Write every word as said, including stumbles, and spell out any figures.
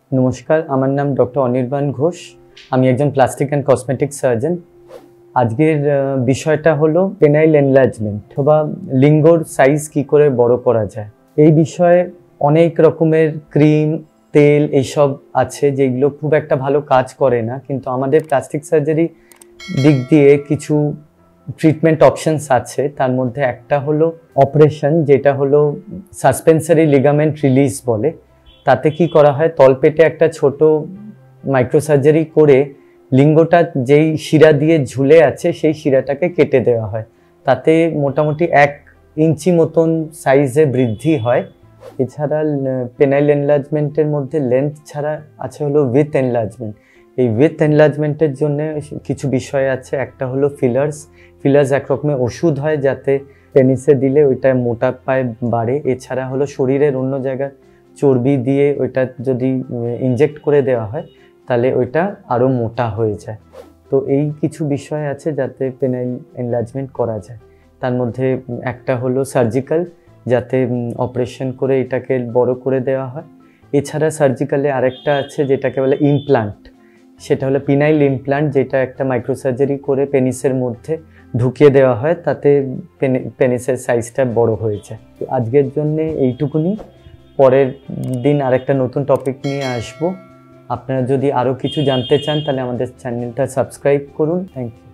নমস্কার, আমার নাম ডক্টর অনির্বাণ ঘোষ। আমি একজন প্লাস্টিক অ্যান্ড কসমেটিক সার্জন। আজকের বিষয়টা হলো পেনাইল এনলার্জমেন্ট অথবা লিঙ্গর সাইজ কি করে বড় করা যায়। এই বিষয়ে অনেক রকমের ক্রিম, তেল এইসব আছে যেগুলো খুব একটা ভালো কাজ করে না, কিন্তু আমাদের প্লাস্টিক সার্জারি দিক দিয়ে কিছু ট্রিটমেন্ট অপশনস আছে। তার মধ্যে একটা হলো অপারেশন, যেটা হলো সাসপেন্সারি লিগামেন্ট রিলিজ বলে। তাতে কি করা হয়, তলপেটে একটা ছোট মাইক্রোসার্জারি করে লিঙ্গটা যেই শিরা দিয়ে ঝুলে আছে সেই শিরাটাকে কেটে দেওয়া হয়। তাতে মোটামুটি এক ইঞ্চি মতন সাইজে বৃদ্ধি হয়। এছাড়া পেনাইল এনলার্জমেন্টের মধ্যে লেন্থ ছাড়া আছে হলো উইথ এনলার্জমেন্ট। এই উইথ এনলার্জমেন্টের জন্য কিছু বিষয় আছে। একটা হলো ফিলার্স। ফিলার্স এক রকমের ওষুধ হয়, যাতে পেনিসে দিলে ওইটা মোটা পায় বাড়ে। এছাড়া হলো শরীরের অন্য জায়গায় চর্বি দিয়ে ওইটা যদি ইনজেক্ট করে দেওয়া হয় তাহলে ওইটা আরও মোটা হয়ে যায়। তো এই কিছু বিষয় আছে যাতে পেনাইল এনলার্জমেন্ট করা যায়। তার মধ্যে একটা হলো সার্জিক্যাল, যাতে অপারেশন করে এটাকে বড় করে দেওয়া হয়। এছাড়া সার্জিক্যালে আরেকটা আছে যেটাকে বলে ইমপ্লান্ট। সেটা হলো পিনাইল ইমপ্লান্ট, যেটা একটা মাইক্রোসার্জারি করে পেনিসের মধ্যে ঢুকিয়ে দেওয়া হয়, তাতে পেনিসের সাইজটা বড় হয়ে যায়। আজকের জন্যে এইটুকুনি। পরের দিন আরেকটা নতুন টপিক নিয়ে আসবো। আপনারা যদি আরও কিছু জানতে চান তাহলে আমাদের চ্যানেলটা সাবস্ক্রাইব করুন। Thank you.